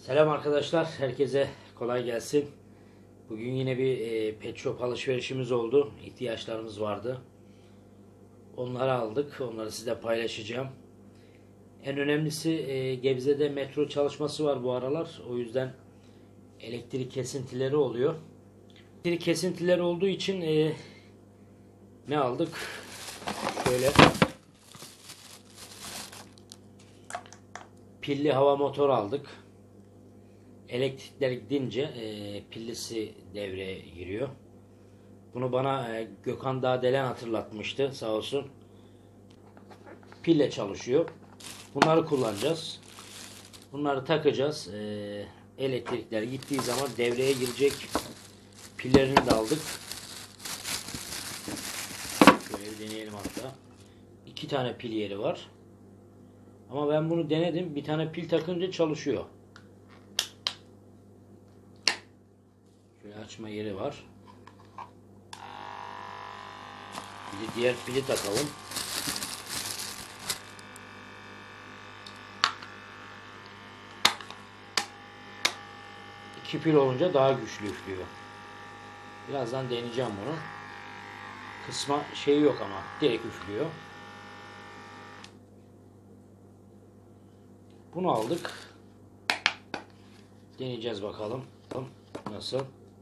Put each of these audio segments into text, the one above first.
Selam arkadaşlar, herkese kolay gelsin. Bugün yine bir pet shop alışverişimiz oldu. İhtiyaçlarımız vardı. Onları aldık, onları size paylaşacağım. En önemlisi Gebze'de metro çalışması var bu aralar. O yüzden elektrik kesintileri oluyor. Elektrik kesintileri olduğu için ne aldık? Şöyle pilli hava motoru aldık. Elektrikler gidince pillisi devreye giriyor. Bunu bana Gökhan Dağdelen hatırlatmıştı, sağ olsun. Pille çalışıyor. Bunları kullanacağız. Bunları takacağız. Elektrikler gittiği zaman devreye girecek. Pillerini de aldık. Şöyle bir deneyelim hatta. 2 tane pil yeri var. Ama ben bunu denedim. Bir tane pil takınca çalışıyor. Şöyle açma yeri var. Bir de diğer pili takalım. İki pil olunca daha güçlü üflüyor. Birazdan deneyeceğim bunu. Kısma şey yok ama direkt üflüyor. Bunu aldık. Deneyeceğiz bakalım. Nasıl?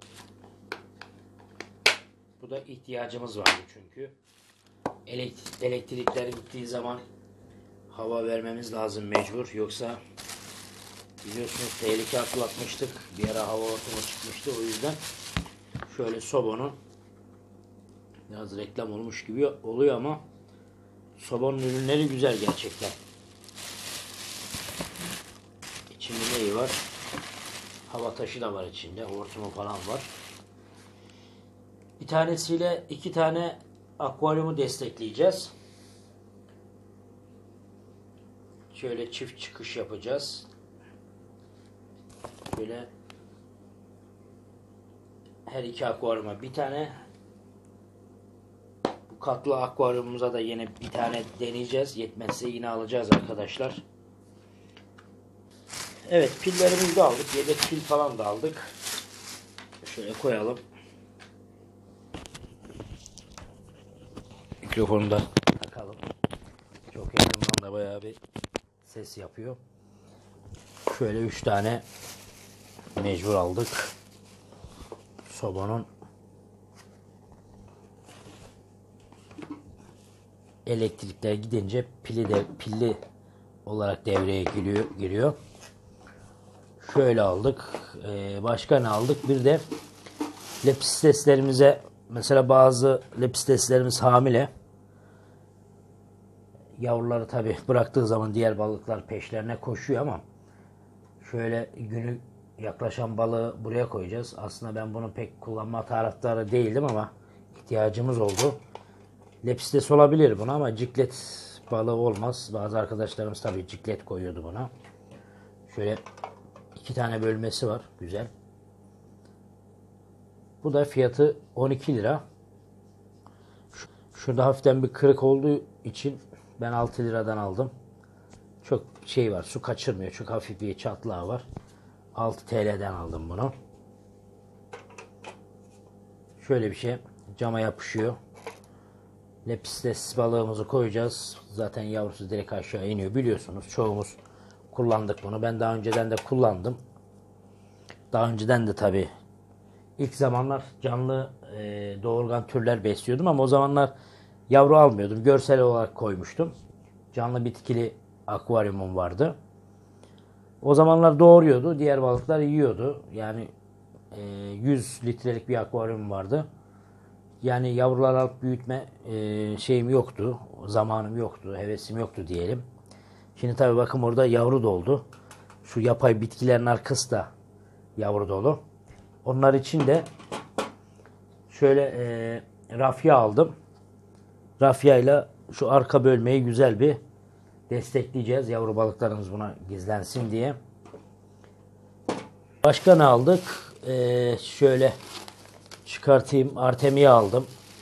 Bu da ihtiyacımız vardı çünkü. Elektrikler gittiği zaman hava vermemiz lazım mecbur. Yoksa biliyorsunuz tehlike atlatmıştık. Bir ara hava hortumu çıkmıştı. O yüzden şöyle sobanın, biraz reklam olmuş gibi oluyor ama sobanın ürünleri güzel gerçekten. İçinde neyi var? Hava taşı da var içinde. Hortumu falan var. Bir tanesiyle 2 tane akvaryumu destekleyeceğiz. Şöyle çift çıkış yapacağız. Şöyle her iki akvaryuma bir tane. Bu katlı akvaryumumuza da yine bir tane deneyeceğiz. Yetmezse yine alacağız arkadaşlar. Evet, pillerimizi de aldık. Yedek pil falan da aldık. Şöyle koyalım. Mikrofonu da takalım. Çok yakından da bayağı bir ses yapıyor. Şöyle 3 tane mecbur aldık. Sobanın elektrikler gidince pilli olarak devreye giriyor. Şöyle aldık. Başka ne aldık? Bir de lepisteslerimize, mesela bazı lepisteslerimiz hamile. Yavruları tabi bıraktığı zaman diğer balıklar peşlerine koşuyor ama şöyle günü yaklaşan balığı buraya koyacağız. Aslında ben bunu pek kullanma taraftarı değildim ama ihtiyacımız oldu. Lepistes olabilir buna ama ciklet balığı olmaz. Bazı arkadaşlarımız tabi ciklet koyuyordu buna. Şöyle 2 tane bölmesi var. Güzel. Bu da fiyatı 12 lira. Şurada hafiften bir kırık olduğu için ben 6 liradan aldım. Çok şey var. Su kaçırmıyor. Çok hafif bir çatlağı var. 6 TL'den aldım bunu. Şöyle bir şey. Cama yapışıyor. Lepistes balığımızı koyacağız. Zaten yavrusu direkt aşağı iniyor. Biliyorsunuz çoğumuz kullandık bunu. Ben daha önceden de kullandım. Daha önceden de tabii ilk zamanlar canlı doğurgan türler besliyordum ama o zamanlar yavru almıyordum. Görsel olarak koymuştum. Canlı bitkili akvaryumum vardı. O zamanlar doğuruyordu. Diğer balıklar yiyordu. Yani 100 litrelik bir akvaryum vardı. Yani yavrular alıp büyütme şeyim yoktu. Zamanım yoktu. Hevesim yoktu diyelim. Şimdi tabii bakın orada yavru doldu. Şu yapay bitkilerin arkası da yavru dolu. Onlar için de şöyle rafya aldım. Rafyayla şu arka bölmeyi güzel bir destekleyeceğiz. Yavru balıklarımız buna gizlensin diye. Başka ne aldık? Şöyle çıkartayım. Artemia aldım.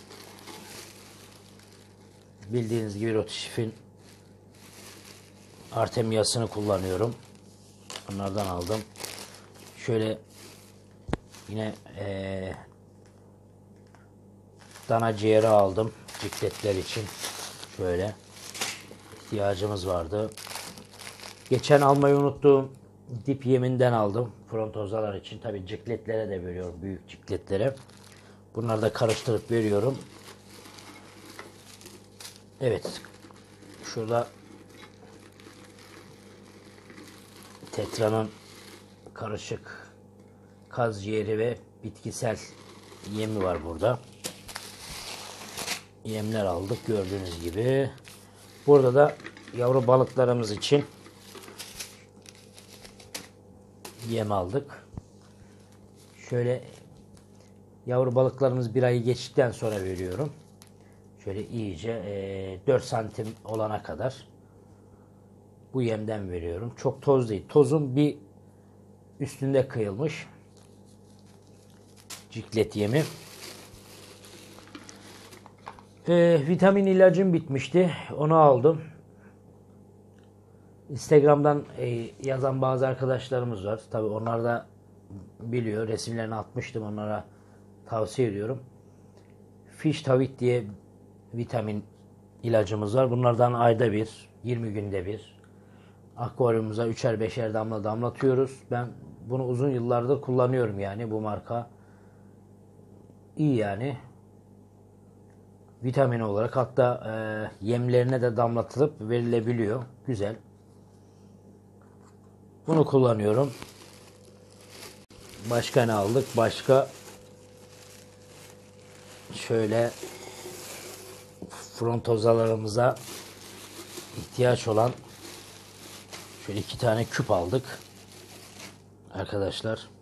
Bildiğiniz gibi Rotisif'in Artemia'sını kullanıyorum. Bunlardan aldım. şöyle yine dana ciğeri aldım cikletler için. Şöyle ihtiyacımız vardı. Geçen almayı unuttuğum dip yeminden aldım. Frontozalar için. Tabi cikletlere de veriyorum. Büyük cikletlere. Bunları da karıştırıp veriyorum. Evet. Şurada Tetra'nın karışık kaz ciğeri ve bitkisel yemi var burada. Yemler aldık gördüğünüz gibi. Burada da yavru balıklarımız için yem aldık. Şöyle yavru balıklarımız bir ayı geçtikten sonra veriyorum. Şöyle iyice 4 santim olana kadar bu yemden veriyorum. Çok toz değil. Tozun bir üstünde kıyılmış ciklet yemi. Vitamin ilacım bitmişti. Onu aldım. Instagram'dan yazan bazı arkadaşlarımız var. Tabii onlar da biliyor. Resimlerini atmıştım. Onlara tavsiye ediyorum. Fish Tavit diye vitamin ilacımız var. Bunlardan ayda bir, 20 günde bir akvaryumumuza 3'er 5'er damla damlatıyoruz. Ben bunu uzun yıllardır kullanıyorum yani bu marka. İyi yani. Vitamin olarak hatta yemlerine de damlatılıp verilebiliyor. Güzel. Bunu kullanıyorum. Başka ne aldık? Başka şöyle frontozalarımıza ihtiyaç olan şöyle 2 tane küp aldık. Arkadaşlar.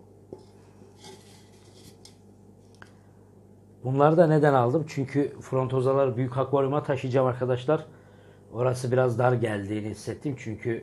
Bunları da neden aldım? Çünkü frontozaları büyük akvaryuma taşıyacağım arkadaşlar. Orası biraz dar geldiğini hissettim. Çünkü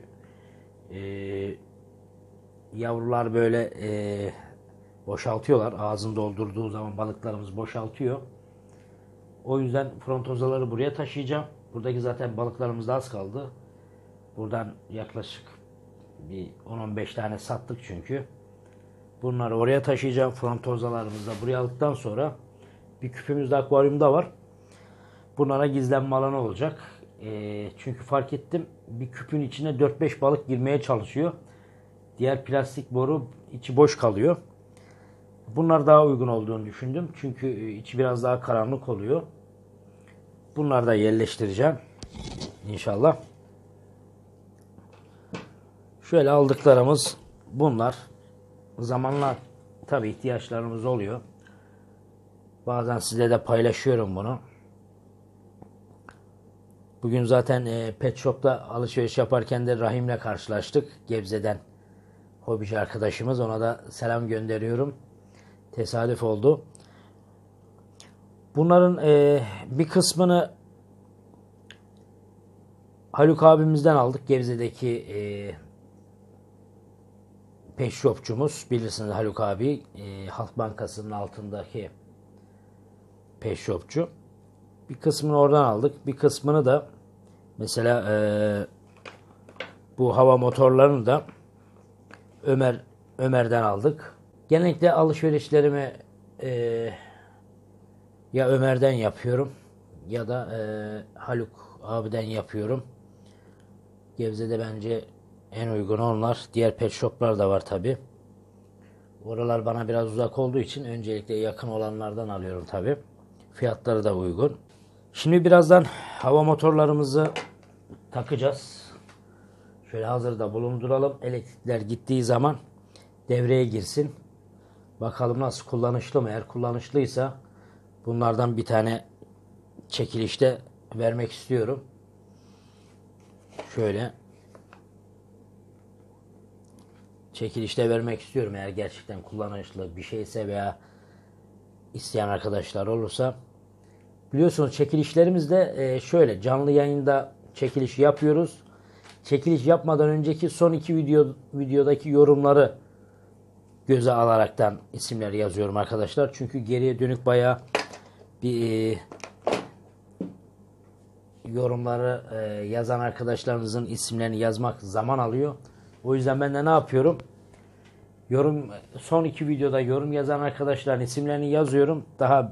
yavrular böyle boşaltıyorlar. Ağzını doldurduğu zaman balıklarımız boşaltıyor. O yüzden frontozaları buraya taşıyacağım. Buradaki zaten balıklarımız da az kaldı. Buradan yaklaşık bir 10-15 tane sattık çünkü. Bunları oraya taşıyacağım. Frontozalarımızı da buraya aldıktan sonra bir küpümüz de akvaryumda var. Bunlara gizlenme alanı olacak. Çünkü fark ettim bir küpün içine 4-5 balık girmeye çalışıyor. Diğer plastik boru içi boş kalıyor. Bunlar daha uygun olduğunu düşündüm. Çünkü içi biraz daha karanlık oluyor. Bunları da yerleştireceğim. İnşallah. Şöyle aldıklarımız bunlar. Zamanla tabii ihtiyaçlarımız oluyor. Bazen size de paylaşıyorum bunu. Bugün zaten Pet Shop'ta alışveriş yaparken de Rahim'le karşılaştık. Gebze'den hobici arkadaşımız. Ona da selam gönderiyorum. Tesadüf oldu. Bunların bir kısmını Haluk abimizden aldık. Gebze'deki Pet Shop'cumuz. Bilirsiniz Haluk abi. Halk Bankası'nın altındaki Pet Shop'cu. Bir kısmını oradan aldık. Bir kısmını da mesela bu hava motorlarını da Ömer'den aldık. Genellikle alışverişlerimi ya Ömer'den yapıyorum ya da Haluk abiden yapıyorum. Gebze'de bence en uygun onlar. Diğer pet shoplar da var tabi. Oralar bana biraz uzak olduğu için öncelikle yakın olanlardan alıyorum tabi. Fiyatları da uygun. Şimdi birazdan hava motorlarımızı takacağız. Şöyle hazırda bulunduralım. Elektrikler gittiği zaman devreye girsin. Bakalım nasıl, kullanışlı mı? Eğer kullanışlıysa bunlardan bir tane çekilişte vermek istiyorum. Şöyle çekilişte vermek istiyorum eğer gerçekten kullanışlı bir şeyse veya isteyen arkadaşlar olursa. Biliyorsunuz çekilişlerimizde şöyle canlı yayında çekiliş yapıyoruz. Çekiliş yapmadan önceki son iki videodaki yorumları göze alaraktan isimleri yazıyorum arkadaşlar. Çünkü geriye dönük bayağı bir yorumları yazan arkadaşlarınızın isimlerini yazmak zaman alıyor. O yüzden ben de ne yapıyorum? Son 2 videoda yorum yazan arkadaşların isimlerini yazıyorum. Daha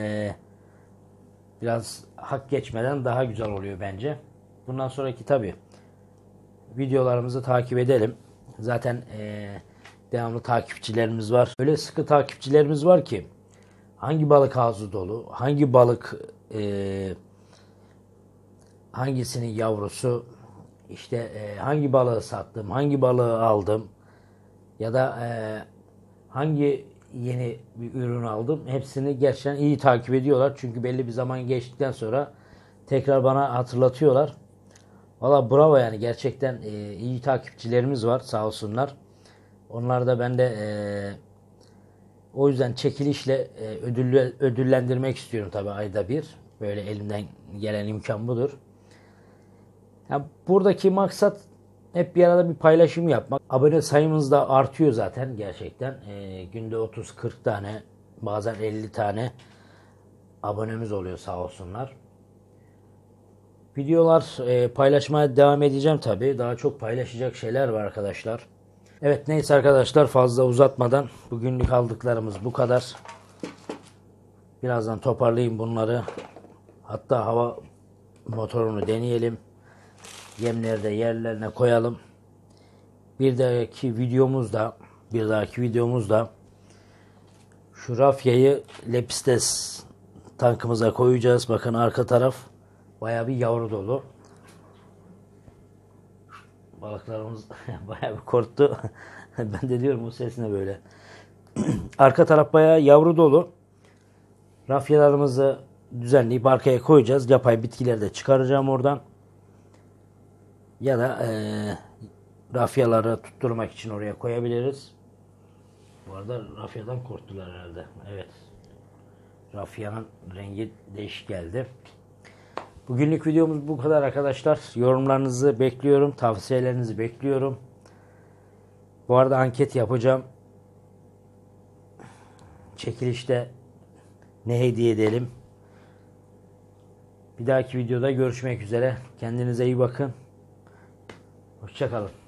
biraz hak geçmeden daha güzel oluyor bence. Bundan sonraki tabii videolarımızı takip edelim. Zaten devamlı takipçilerimiz var. Öyle sıkı takipçilerimiz var ki hangi balık ağzı dolu, hangi balık hangisinin yavrusu, işte hangi balığı sattım, hangi balığı aldım ya da hangi yeni bir ürün aldım, hepsini gerçekten iyi takip ediyorlar. Çünkü belli bir zaman geçtikten sonra tekrar bana hatırlatıyorlar. Valla bravo, yani gerçekten iyi takipçilerimiz var, sağ olsunlar. Onlar da ben de o yüzden çekilişle ödüllendirmek istiyorum tabii, ayda bir. Böyle elimden gelen imkan budur. Ya buradaki maksat hep bir arada bir paylaşım yapmak. Abone sayımız da artıyor zaten gerçekten. Günde 30-40 tane, bazen 50 tane abonemiz oluyor, sağ olsunlar. Videolar paylaşmaya devam edeceğim tabii. Daha çok paylaşacak şeyler var arkadaşlar. Evet, neyse arkadaşlar, fazla uzatmadan bugünlük aldıklarımız bu kadar. Birazdan toparlayayım bunları. Hatta hava motorunu deneyelim. Yemleri de yerlerine koyalım. Bir dahaki videomuzda şu rafyayı lepistes tankımıza koyacağız. Bakın arka taraf bayağı bir yavru dolu. Balıklarımız bayağı bir korktu. Ben de diyorum bu ses ne böyle. Arka taraf bayağı yavru dolu. Rafyalarımızı düzenleyip arkaya koyacağız. Yapay bitkileri de çıkaracağım oradan. Ya da rafyaları tutturmak için oraya koyabiliriz. Bu arada rafyadan korktular herhalde. Evet. Rafyanın rengi değişik geldi. Bugünlük videomuz bu kadar arkadaşlar. Yorumlarınızı bekliyorum. Tavsiyelerinizi bekliyorum. Bu arada anket yapacağım. Çekilişte ne hediye edelim? Bir dahaki videoda görüşmek üzere. Kendinize iyi bakın. Hoşça kalın.